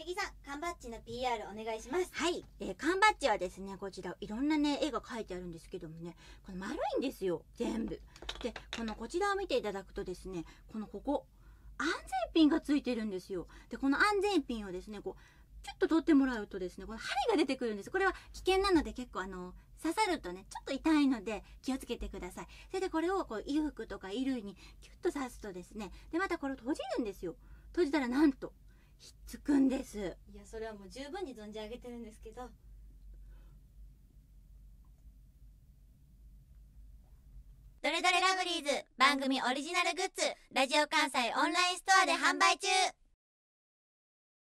ゆきさん、缶バッジの PR お願いします。 はい、缶バッジはですね、こちらいろんなね絵が描いてあるんですけどもね、この丸いんですよ全部で。こちらを見ていただくとですね、ここ安全ピンがついてるんですよ。でこの安全ピンをですね、こうちょっと取ってもらうとですね、この針が出てくるんです。これは危険なので、結構刺さるとねちょっと痛いので気をつけてください。それでこれをこう衣服とか衣類にキュッと刺すとですね、でまたこれを閉じるんですよ。閉じたらなんとひっつくんです。 いや、それはもう十分に存じ上げてるんですけど。 どれどれラブリーズ番組オリジナルグッズ、ラジオ関西オンラインストアで販売中。